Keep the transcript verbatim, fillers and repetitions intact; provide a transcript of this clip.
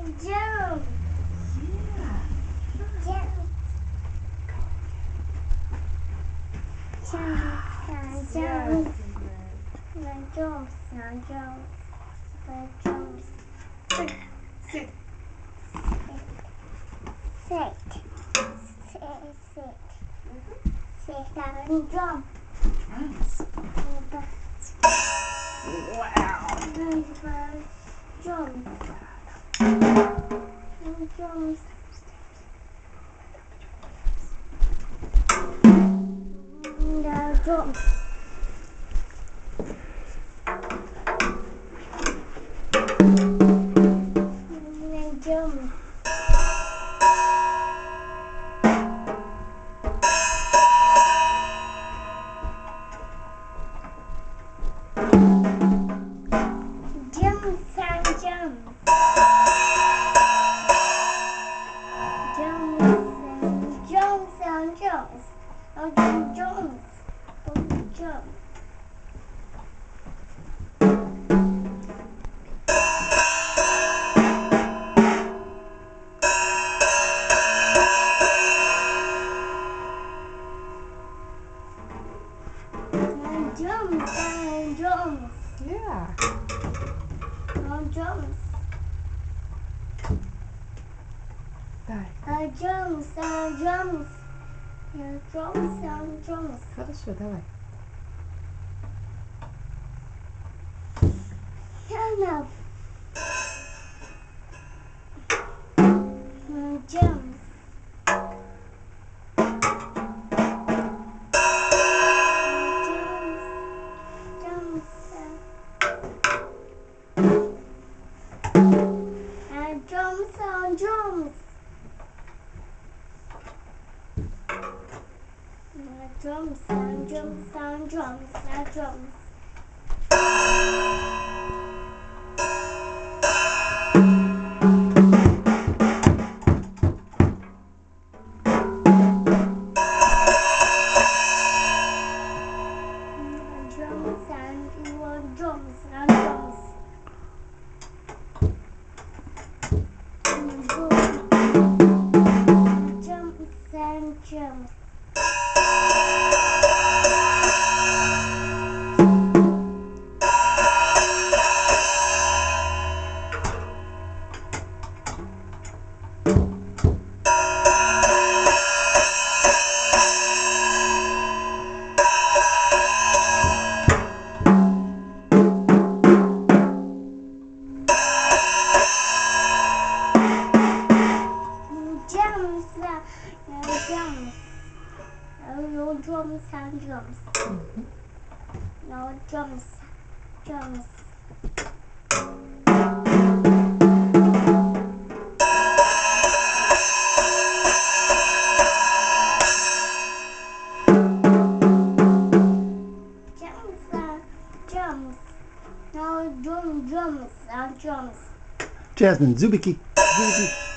Jump. Yeah. Jump. Jump. Jump. Jump. Jump. Jump. Jump. Sit. Sit. Sit. Sit. Sit. Sit and jump. Nice. Wow. Jump. Jump. Now jump. Now jump. Jump and jump. Jump and jump and jump. Oh, jump, jump. Oh, jump. And jump and jump. Yeah. Now jump. Дай. Uh, jumps and jumps. Yeah, jumps and jumps. Хорошо, давай. Turn up. Uh, jumps. Jumps. Jumps. And jumps and jumps. And jumps and jumps and jumps and jumps. And jumps and one jumps and jumps. And boom. And jumps and jumps. Jumps and jumps. No jumps and jumps. Mhm. No jumps. Jumps. Jumps and jumps. No jump jumps and jumps. Jasmine, Zubiki. Zubiki.